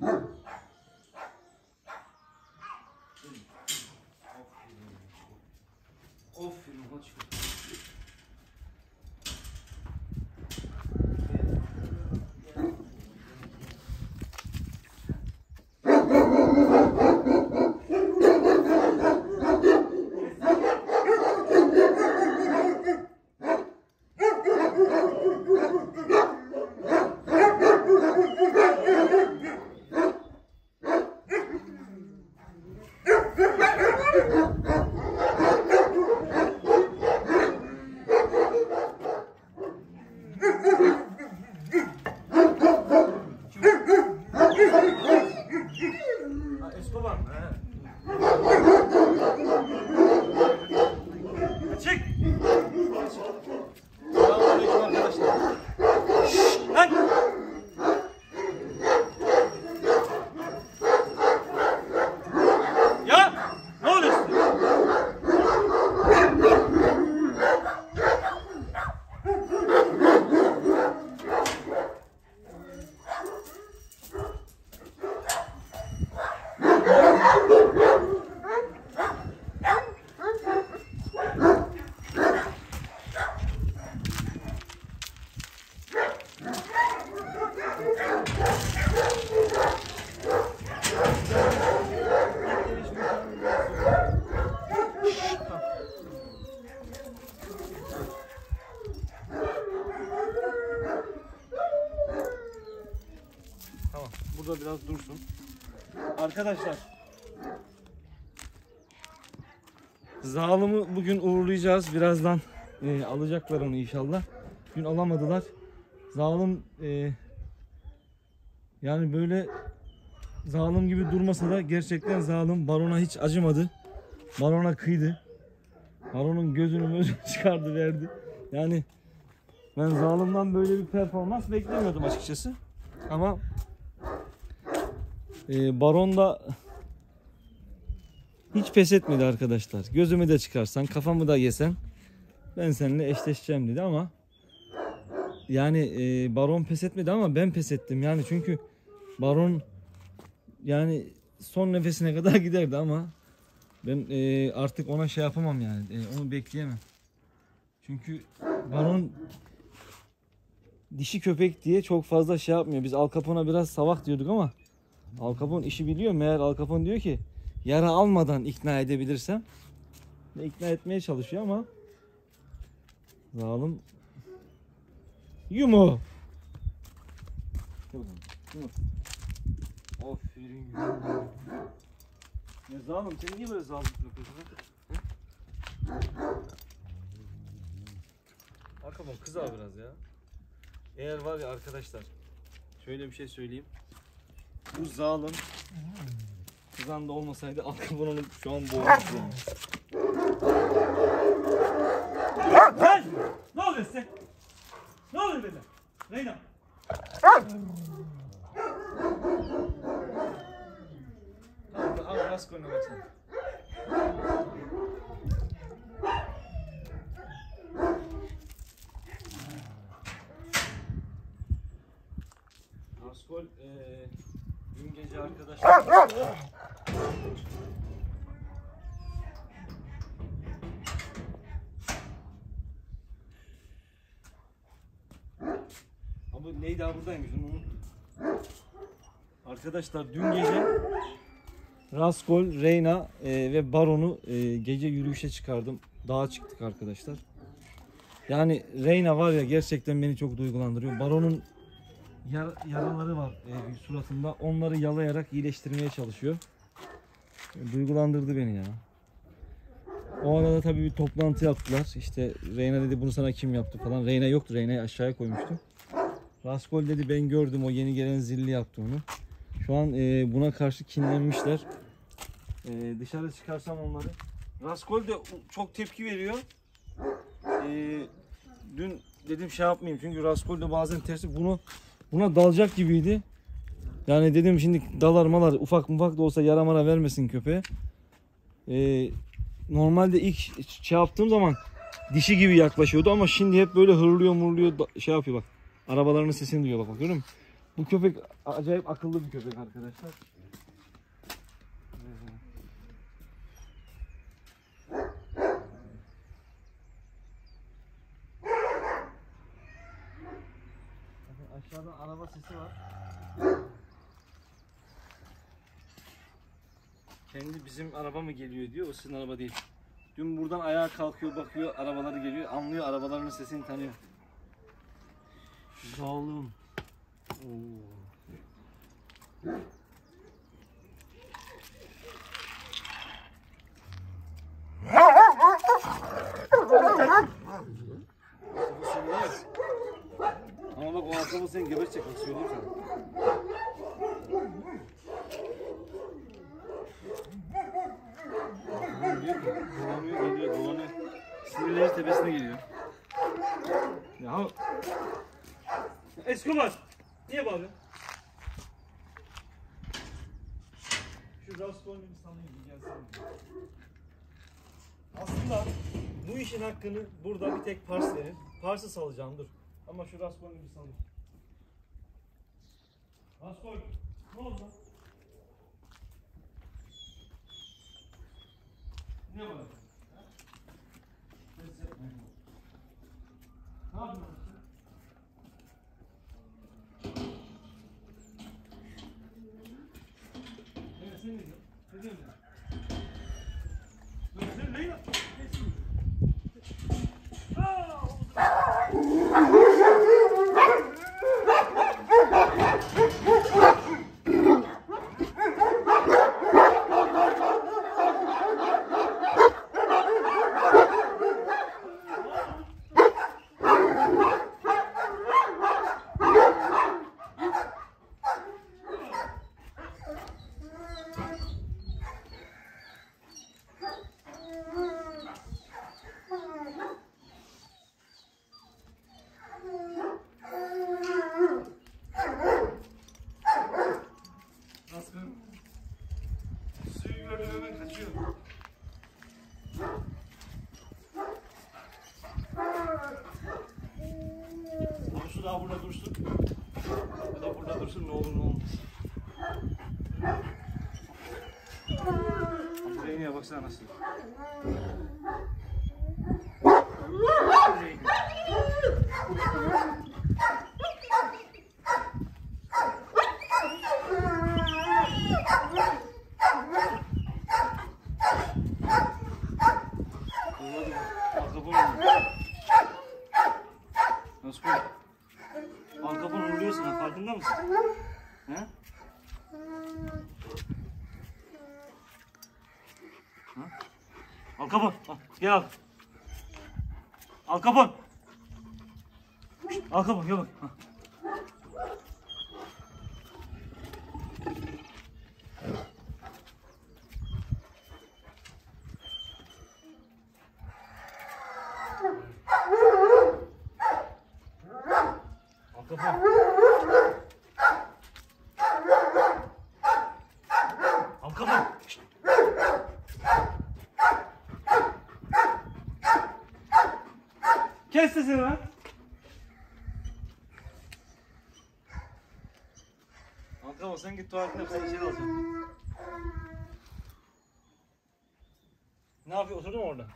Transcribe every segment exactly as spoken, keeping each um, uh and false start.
Aferin kaç. Burada biraz dursun. Arkadaşlar, Zalim'i bugün uğurlayacağız. Birazdan e, alacaklar onu inşallah. Dün alamadılar. Zalim e, yani böyle zalim gibi durmasa da gerçekten zalim. Barona hiç acımadı. Barona kıydı. Baronun gözünü gözünü çıkardı verdi. Yani ben Zalim'den böyle bir performans beklemiyordum açıkçası. Ama e, Baron da hiç pes etmedi arkadaşlar. Gözümü de çıkarsan, kafamı da yesen ben seninle eşleşeceğim dedi ama yani e, Baron pes etmedi ama ben pes ettim. Yani çünkü Baron yani son nefesine kadar giderdi ama ben e, artık ona şey yapamam yani. E, onu bekleyemem. Çünkü Baron dişi köpek diye çok fazla şey yapmıyor. Biz Al Capone'a biraz savak diyorduk ama Al Capone işi biliyor. Meğer Al Capone diyor ki yara almadan ikna edebilirsem ve ikna etmeye çalışıyor ama zalim yumu. Aferin. Ne zalim, sen niye böyle zalim yapıyorsun? Al Capone kızar biraz ya. Eğer var ya arkadaşlar, şöyle bir şey söyleyeyim. Bu zalim kızan da olmasaydı Al Capone'un şu an boğulmuş yani. Hey! Ne oluyor size? Ne oluyor böyle? Reyna! Al, al Raskol'una baksana. Raskol ee, dün gece arkadaşlar abi neydi abi buradaymış onu. Arkadaşlar dün gece Raskol, Reyna e, ve Baron'u e, gece yürüyüşe çıkardım. Dağa çıktık arkadaşlar. Yani Reyna var ya gerçekten beni çok duygulandırıyor. Baron'un yar, yaraları var e, suratında. Onları yalayarak iyileştirmeye çalışıyor. E, duygulandırdı beni ya. O arada tabii bir toplantı yaptılar. İşte Reyna dedi bunu sana kim yaptı falan. Reyna yoktu. Reyna'yı aşağıya koymuştum. Raskol dedi ben gördüm o yeni gelen zilli yaptı onu. Şu an e, buna karşı kinlenmişler. E, dışarı çıkarsam onları. Raskol de çok tepki veriyor. E, dün dedim şey yapmayayım çünkü Raskol de bazen tersi bunu buna dalacak gibiydi. Yani dedim şimdi dalar malar ufak mufak da olsa yara mara vermesin köpeğe. E, normalde ilk şey yaptığım zaman dişi gibi yaklaşıyordu ama şimdi hep böyle hırlıyor murluyor şey yapıyor bak. Arabalarının sesini duyuyor bak, bak görüyor musun? Bu köpek acayip akıllı bir köpek arkadaşlar. Aşağıdan araba sesi var. Kendi bizim araba mı geliyor diyor, o sizin araba değil. Dün buradan ayağa kalkıyor, bakıyor, arabaları geliyor, anlıyor, arabaların sesini tanıyor. Zalim. Oo. Ama bak o akıllı seni gebertecek, bak söyleyeyim sana. Dolanıyor, geliyor, dolanıyor. Sinirleri tepesine geliyor. Ya Escobar, niye bağırıyorsun? Şu Raskolnik'i sanayım bir gelsene. Aslında bu işin hakkını burada bir tek Pars verir. Pars'ı salacağım, dur. Ama şu Raskolnik'i salayım. Raskolnik, ne oldu? Ne var? Ses yapmayın. Ne yapıyorsun? Evet, sen ne diyorsun? Ne diyorsun? Sen ne yapıyorsun? Suyu gördüm hemen kaçıyor. Bu su daha burada dursun. Bu da burada dursun, ne olur ne olmaz. Zeynep'e baksana nasıl. Nasıl koy? Al kapını vuruyor sana, farkında mısın? He? Ha? Al kapını, al, gel al. Al kapını. Al kapını, gel bak. Ha. Al kapını. Al kapını. Şişt. Kes sesini lan. Al sen git tuvaletine, sen içeri alacaksın. Ne yapıyor? Oturdun mu orada?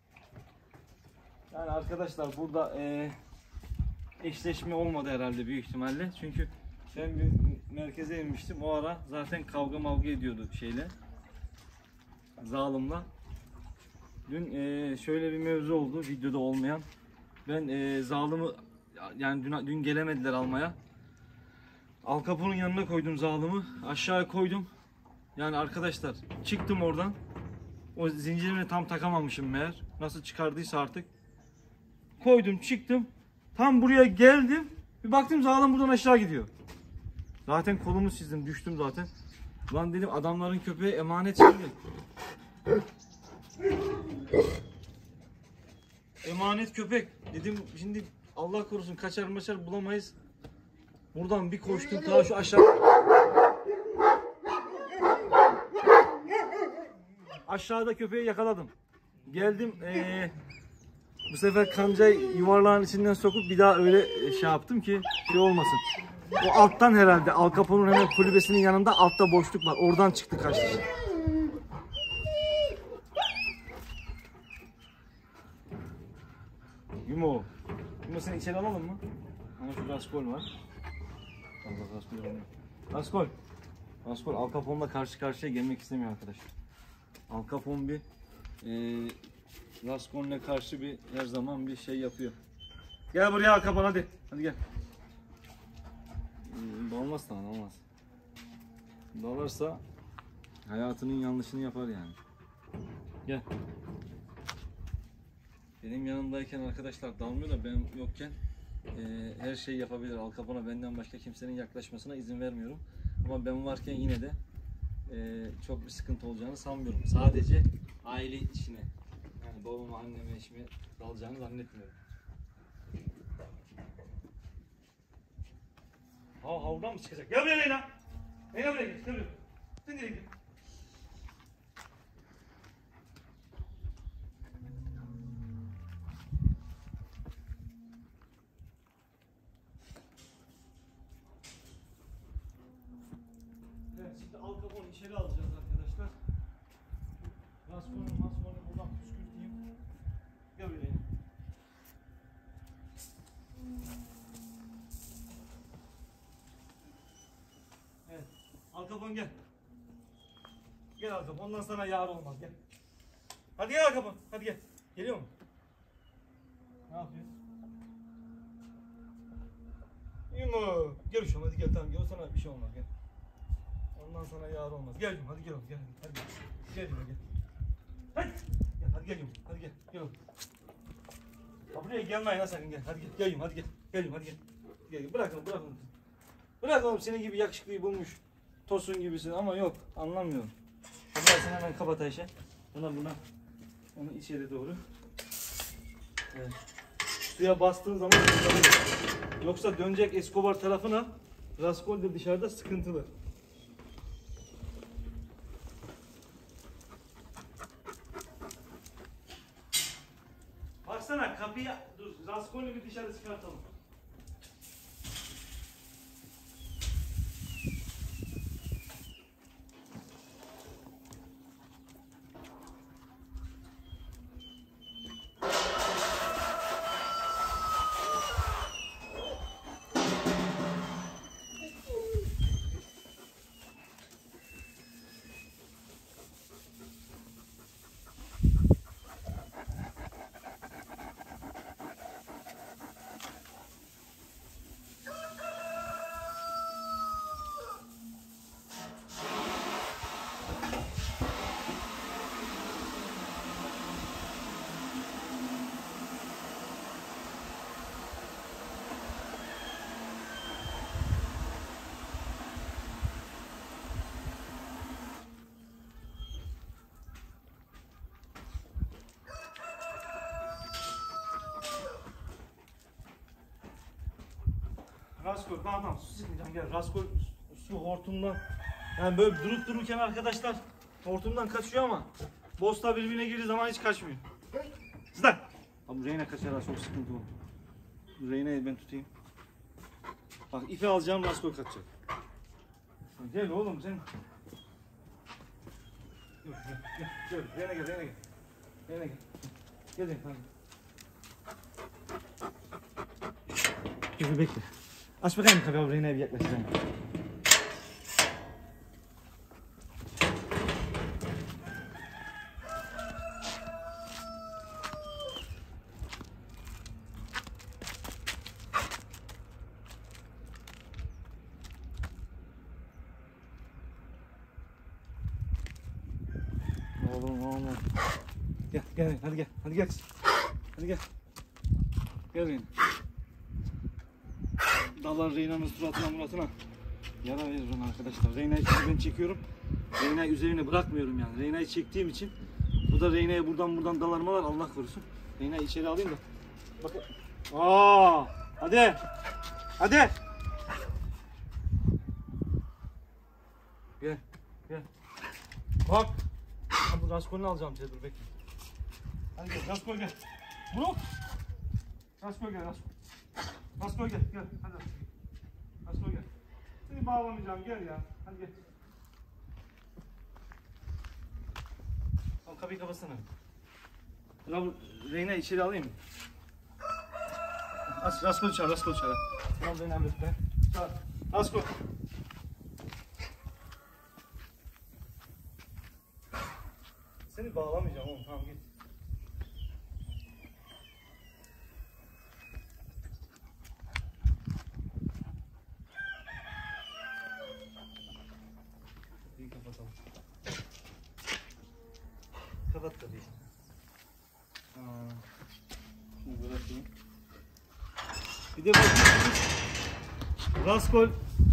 Yani arkadaşlar burada e, eşleşme olmadı herhalde büyük ihtimalle. Çünkü ben bir merkeze inmiştim. O ara zaten kavga mavga ediyordu şeyle. Zalim'la. Dün e, şöyle bir mevzu oldu videoda olmayan. Ben e, Zalim'i yani dün, dün gelemediler almaya. Al Capone'un yanına koydum Zalim'i. Aşağıya koydum. Yani arkadaşlar çıktım oradan. O zincirimi tam takamamışım meğer. Nasıl çıkardıysa artık. Koydum çıktım. Tam buraya geldim. Bir baktım Zalim buradan aşağı gidiyor. Zaten kolumu çizdim, düştüm zaten. Lan dedim adamların köpeği emanet şimdi. Emanet köpek. Dedim şimdi Allah korusun kaçar maçar bulamayız. Buradan bir koştum ta şu aşağı. Aşağıda köpeği yakaladım. Geldim ee, bu sefer kancayı yuvarlağın içinden sokup bir daha öyle şey yaptım ki şey olmasın. O alttan herhalde. Al Capone'un hemen kulübesinin yanında altta boşluk var. Oradan çıktı kaçtı. Yumo. Yumo seni içeri alalım mı? Ama şu Raskol var. Allah Raskol alalım. Raskol. Raskol Al Capone'la karşı karşıya gelmek istemiyor arkadaşlar. Al Capone bir e, Raskol'le karşı bir her zaman bir şey yapıyor. Gel buraya Al Capone hadi. Hadi gel. E, dalmaz sana dalmaz. Dalarsa hayatının yanlışını yapar yani. Gel. Benim yanımdayken arkadaşlar dalmıyor da ben yokken e, her şeyi yapabilir. Al Capone'a benden başka kimsenin yaklaşmasına izin vermiyorum. Ama ben varken yine de e, çok bir sıkıntı olacağını sanmıyorum. Sadece aile işine, yani babama, anneme, eşime dalacağını zannetmiyorum. Ha havludan mı çıkacak? Gel buraya Leyla. Leyla buraya gel. Gel buraya. Sen nereye gidiyorsun? Evet, şimdi Al Capone'u içeri alacağız arkadaşlar. Raskol'u maskol'u buradan püskürteyim. Gel buraya. Evet. Al Capone gel. Gel Al Capone. Ondan sana yar olmaz. Gel. Hadi gel Al Capone. Hadi gel. Geliyor mu? Ne yapıyorsun? Yumu. Gel şu an hadi gel tamam gel. Sana bir şey olmaz gel. Ondan sana yar olmaz. Gel Yumu hadi gel oğlum gel. Hadi gel. Gel Yumu gel. Hadi. Gel hadi gel Yumu. Hadi gel. Gel oğlum. Ha buraya gelmeyin ha sakın gel. Hadi gel. Gel Yumu hadi gel. Gel Yumu hadi gel. Gel gel. Bırak oğlum bırak oğlum. Bırak oğlum senin gibi yakışıklıyı bulmuş. Tosun gibisin ama yok anlamıyorum. Hadi sen hemen kapat Ayşe. Buna buna. Onu içeri doğru. Evet. Suya bastığın zaman tutalım. Yoksa dönecek Escobar tarafına. Raskol de dışarıda sıkıntılı. Baksana kapıyı dur. Raskol'ü bir dışarı çıkartalım. Raskol tamam tamam su sıkmayacağım gel. Raskol su hortumdan yani böyle durup dururken arkadaşlar hortumdan kaçıyor ama boss'la birbirine girdiği zaman hiç kaçmıyor. Zıdan. Abi Reyna kaçar ha çok sıkıntı oldu. Reyna'yı ben tutayım. Bak ipi alacağım Raskol kaçacak. Gel oğlum sen. Gel gel gel Reyna gel Reyna gel. Reyna gel. Gel gel hadi. Dur bekle. Aç bakayım tabii abi Reyna'ya bir yaklaşacağım. Oğlum oğlum. Gel gel hadi gel hadi gel. Hadi gel. Gel Reyna. Dallar Reyna'nın suratına muratına yara verir ona arkadaşlar. Reyna'yı ben çekiyorum. Reyna'yı üzerine bırakmıyorum yani. Reyna'yı çektiğim için bu da Reyna'ya buradan buradan dalarmalar Allah korusun. Reyna'yı içeri alayım da. Bakın. Aa! Hadi. Hadi. Gel. Gel. Bak. Ha, bu Raskol'unu alacağım size dur bekle. Hadi gel Raskol gel. Bırak. Raskol gel Raskol. Raskol gel gel hadi. Raskol gel. bağlamayacağım, gel ya. Hadi gel. Al kapıyı kapatsana. Reyna içeri alayım mı? As, Raskol çağır, Raskol çağır. Tamam beni halletme. Çağır. Raskol. Seni bağlamayacağım oğlum, tamam git. İyi kapatalım. Kapat tabii. Aa, şunu bırakayım. Bir de bakıyorsunuz. Raskol.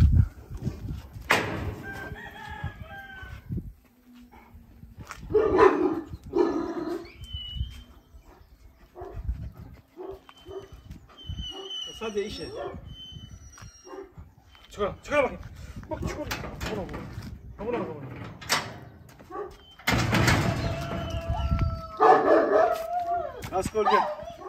Hadi işe. Çıkar, çıkar bakayım. Bak çıkar. Buna bak. Buna bak. Raskol gel.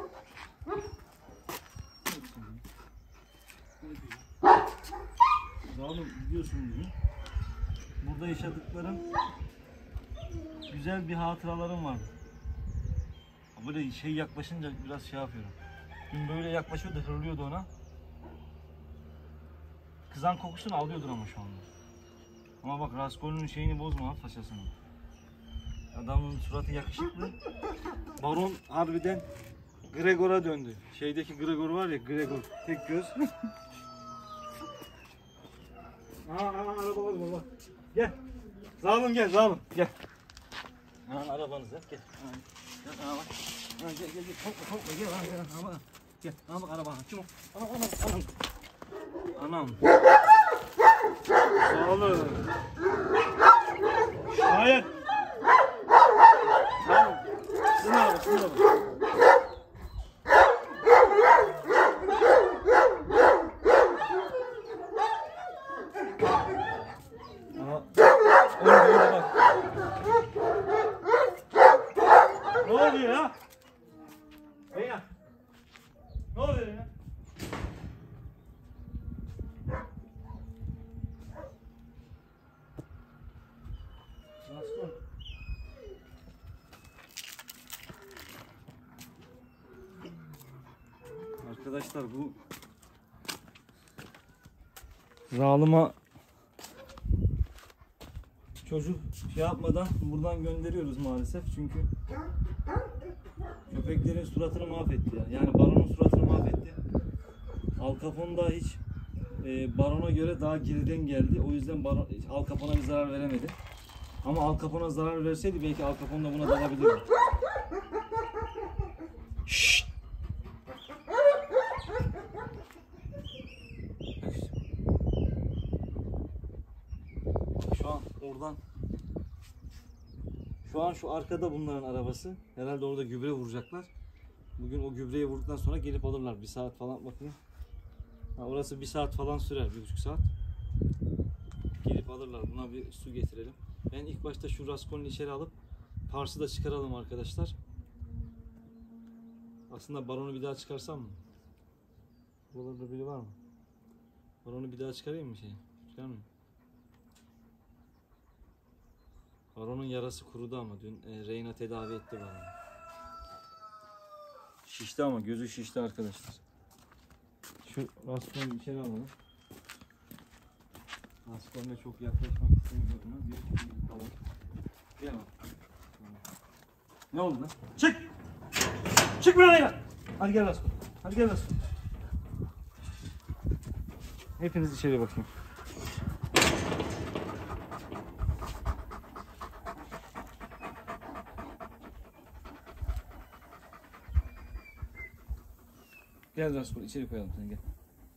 Oğlum biliyorsun bunu. Burada yaşadıklarım güzel bir hatıralarım vardı. Böyle şey yaklaşınca biraz şey yapıyorum. Dün böyle yaklaşıyordu, hırlıyordu ona. Kızan kokusunu alıyordur ama şu anda. Ama bak Raskol'un şeyini bozma, façasını. Adamın suratı yakışıklı. Baron harbiden Gregor'a döndü. Şeydeki Gregor var ya, Gregor. Tek göz. Aa, aa araba var baba. Gel. Zalim gel, zalim. Gel. Aa, arabanız ya, gel. Aa, gel, aa, bak. Aa, gel, gel, gel. Korkma, korkma. Gel, aa, gel. Aa, bak. Gel. Aa, bak araba. Kim o? Anam, anam, anam. Anam. Sağ olun. Hayır. Tamam. Sizin araba, sizin araba. Ne oluyor ya? Reyna. Ne oluyor ya? Raskol. Arkadaşlar bu Zalıma çocuk şey yapmadan buradan gönderiyoruz maalesef çünkü köpeklerin suratını mahvetti ya. Yani Baron'un suratını mahvetti. Al Capone da hiç e, Baron'a göre daha geriden geldi. O yüzden Baron, Al Capone'a bir zarar veremedi. Ama Al Capone'a zarar verseydi belki Al Capone da buna dalabilirdi. Şşt! Şu an oradan Şu an şu arkada bunların arabası. Herhalde orada gübre vuracaklar. Bugün o gübreyi vurduktan sonra gelip alırlar. Bir saat falan bakayım. Ha, orası bir saat falan sürer. Bir buçuk saat. Gelip alırlar. Buna bir su getirelim. Ben ilk başta şu Raskol'u içeri alıp Pars'ı da çıkaralım arkadaşlar. Aslında Baron'u bir daha çıkarsam mı? Buralarda biri var mı? Baron'u bir daha çıkarayım mı şey? Çıkar mı? Baron'un yarası kurudu ama dün e, Reyna tedavi etti Baron'u. Şişti ama gözü şişti arkadaşlar. Şu Raskol'u içeri alalım. Raskol'una çok yaklaşmak istemiyorum. Bir alalım. Gel bak. Ne oldu lan? Çık! Çık buraya gel! Hadi gel Raskol. Hadi gel Raskol. Hepiniz içeri bakayım. Gel Raskol, içeri koyalım seni, gel.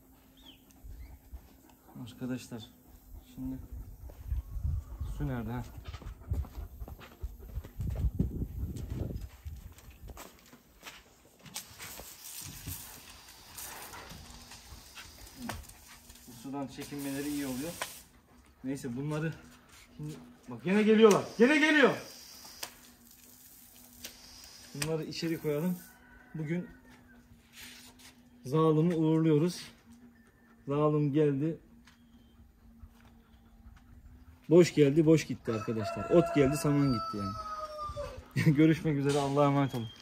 Arkadaşlar, şimdi su nerede ha? Bu sudan çekinmeleri iyi oluyor. Neyse bunları şimdi bak gene geliyorlar. Gene geliyor. Bunları içeri koyalım. Bugün Zalim'i uğurluyoruz. Zalim geldi. Boş geldi, boş gitti arkadaşlar. Ot geldi, saman gitti yani. Görüşmek üzere. Allah'a emanet olun.